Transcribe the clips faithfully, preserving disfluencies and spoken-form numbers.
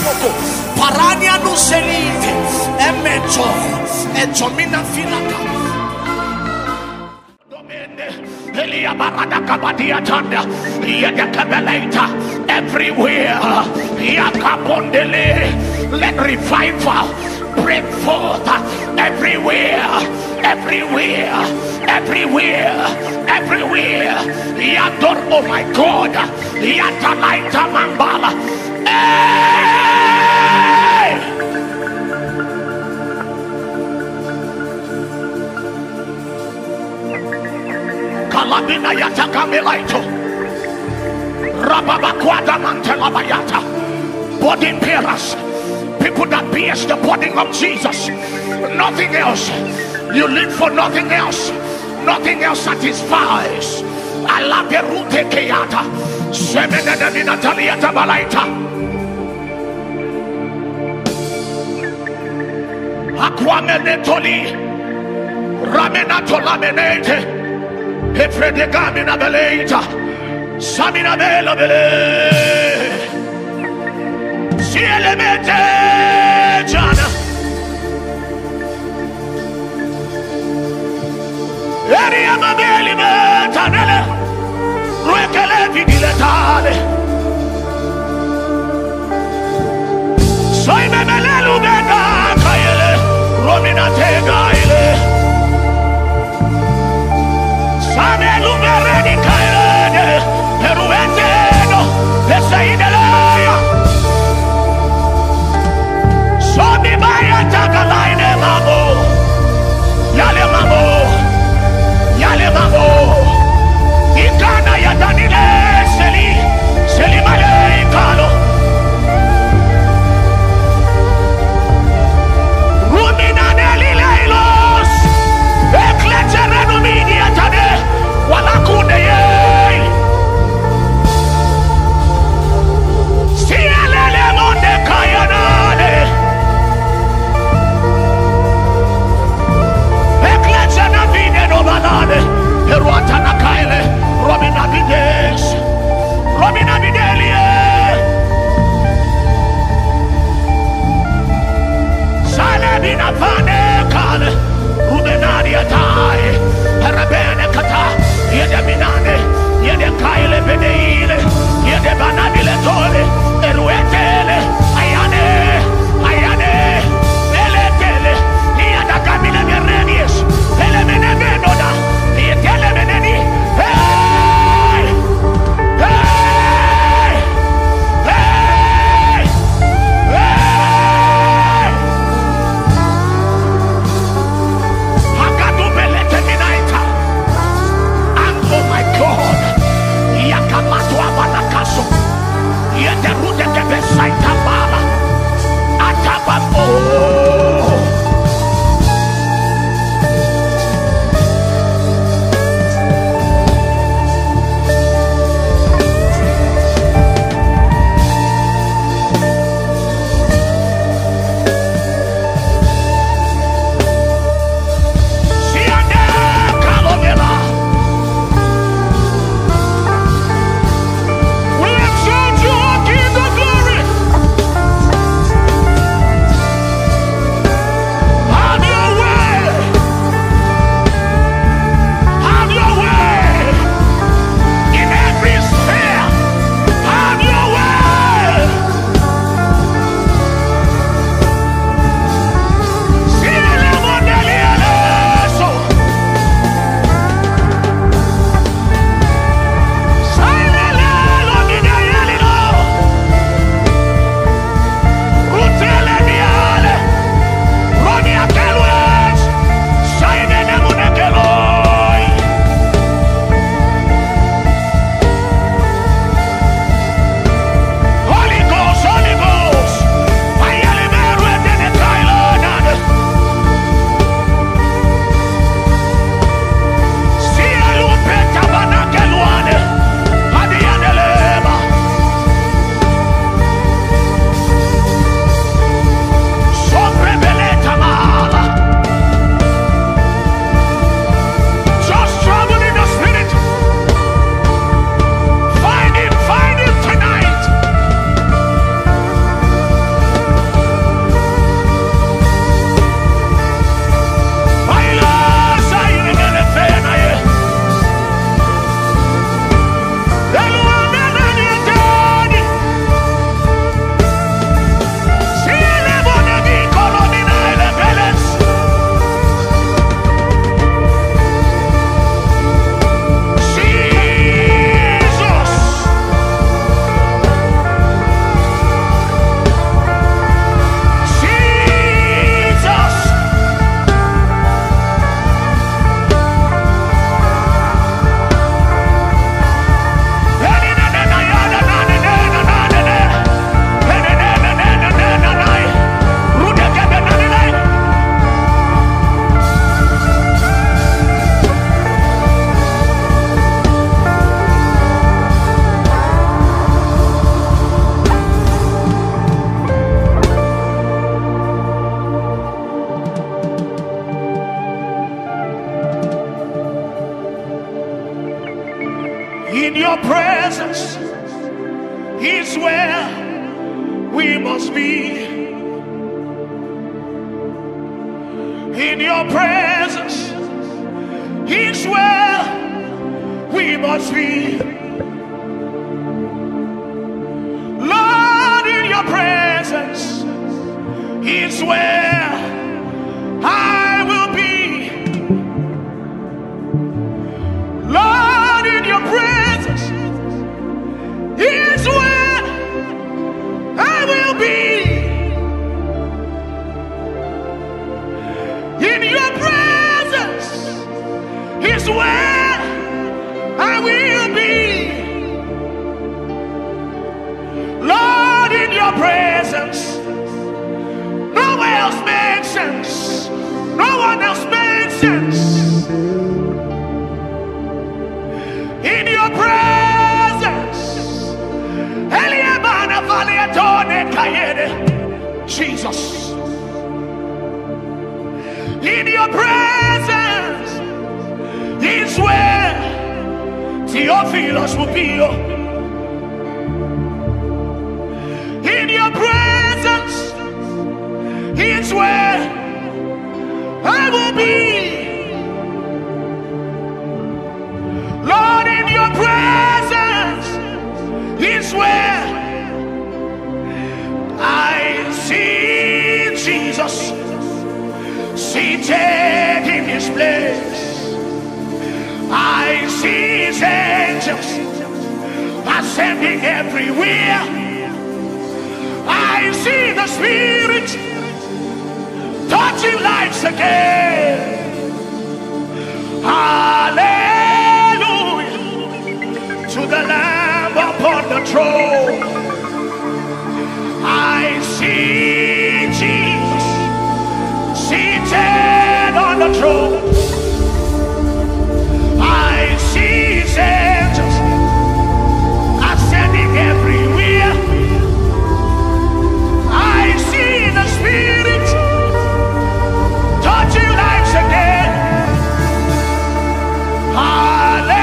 moko parania no selite emeto ejomina filaka domene elia barada kabadia tanda yede kabelaita everywhere yakabondele. Let revival break forth everywhere, everywhere, everywhere, everywhere. Yador, oh my God, Yatalaita Mambala. Hey! Kalabina Yatakamelaito Rababakwada Mantelabayata. Body bearers, people that pierce the body of Jesus, nothing else. You live for nothing else. Nothing else satisfies. I love the root keata. Semena de Natalia Tabalaita. Aquamenetoli Ramena Tolamenete Hefredegamina Beleita Samina Bela Bele Sielemete Jana Eria Mabeli Metanele Ruekele Vigiletale Soy Memelelu Bena Kayele Romina Tegaile Samelu Meredi Kaile Peruete no Pesaideleya Somi Maya Takalaine Mamo Yale Mamo Yale Mamo Ikana Yadanile Seli Seli Male Ikalo Rumina Nelilo we must be in your presence. Is where we must be. Lord, in your presence is where I will be. Lord, in your presence is where I will be. In your presence is where I will be. Lord, in your presence, no one else makes sense. No one else makes sense. In your presence, Jesus. In your presence is where Theophilus will be. In your presence is where I will be. Lord, in your presence is where I see Jesus seated in his place. I see his angels ascending everywhere. I see the Spirit touching lives again. Hallelujah to the Lamb upon the throne. I see Jesus seated on the throne. I see his angels ascending everywhere. I see the Spirit touching lives again. Hallelujah.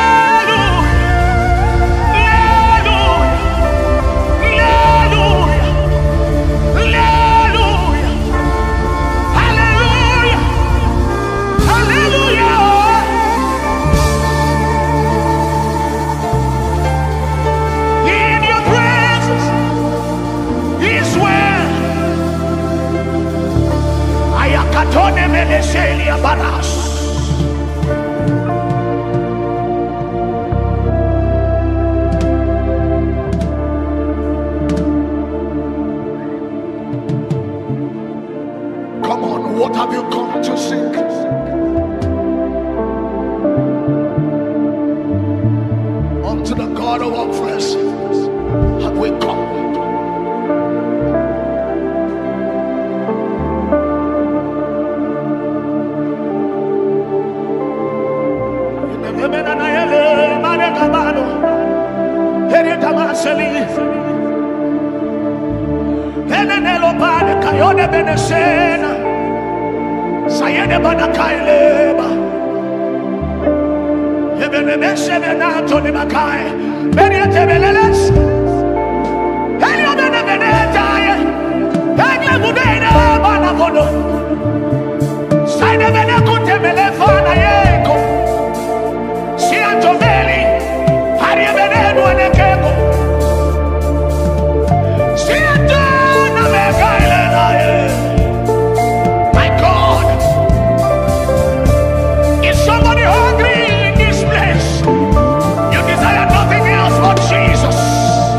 Come on, what have you come to sing? Unto the God of all flesh have we come. Sayede bana kaileba yebene mesebe na toni makai beni tebeleles helio bene bene taye helio budena bana bono sayede bene kutemele fana yeko si antoveli hari bene duane kego si antona me kaile na ye. Somebody hungry in this place. You desire nothing else but Jesus.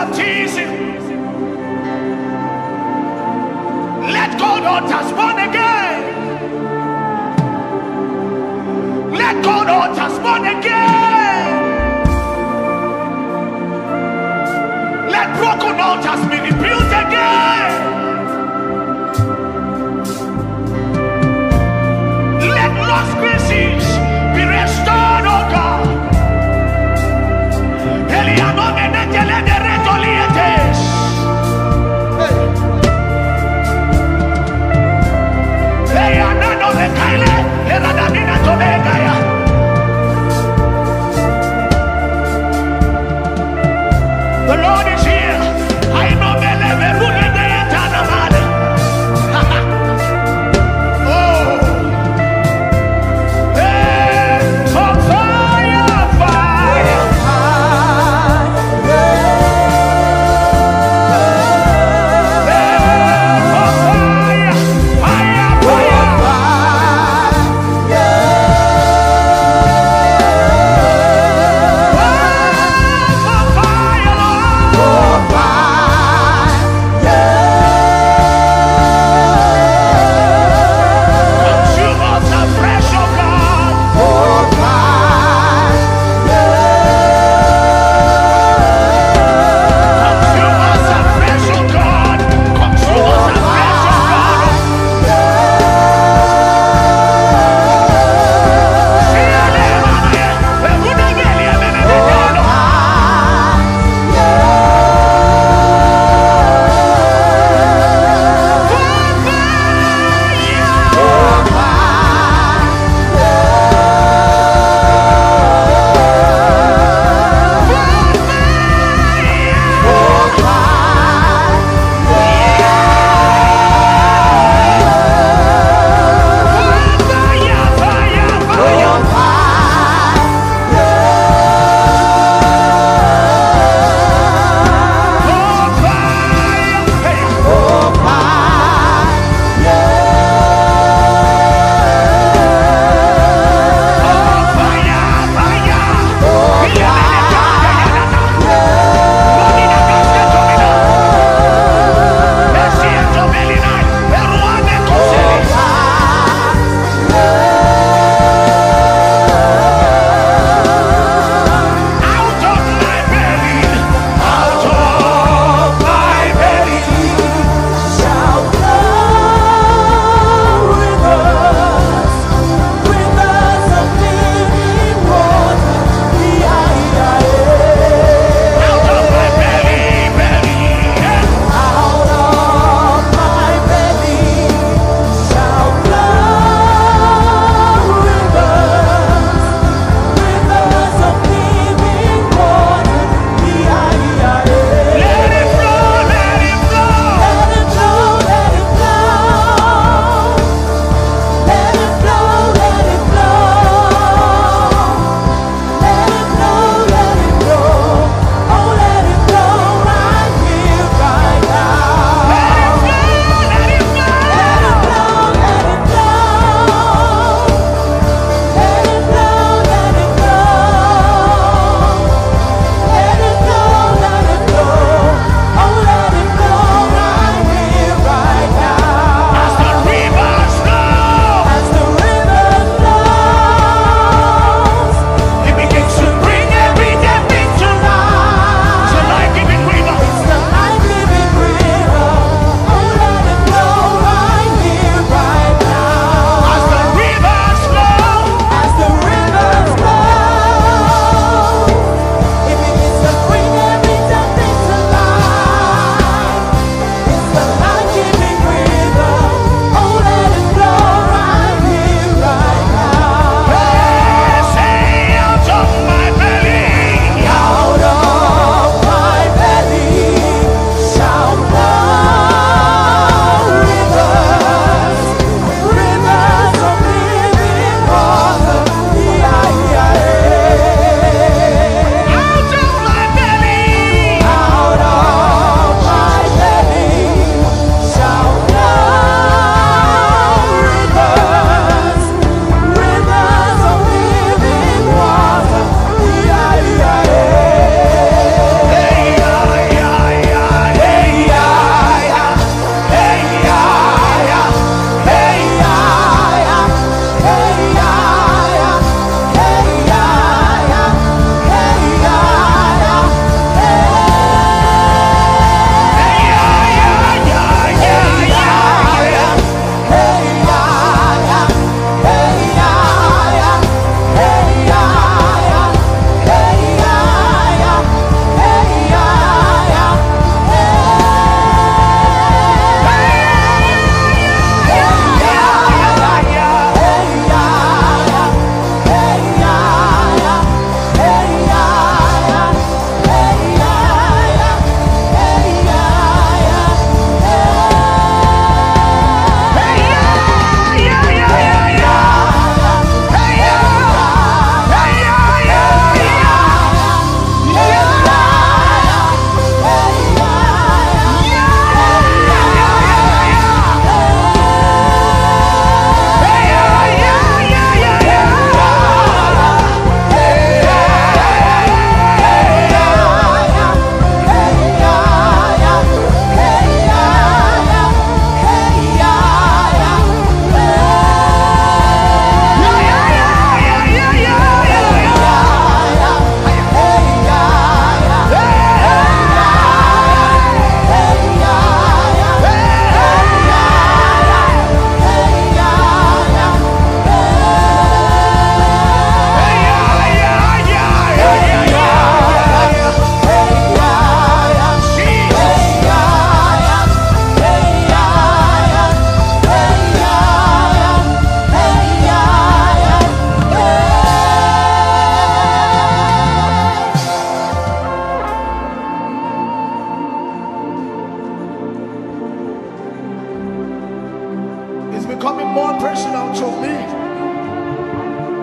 baptism. Let God altars born again. Let God altars born again. Let broken altars be rebuilt again. Let lost graces be restored, oh God. The Lord is here. I know oh. Hey.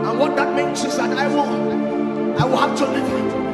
And what that means is that I will, I will have to live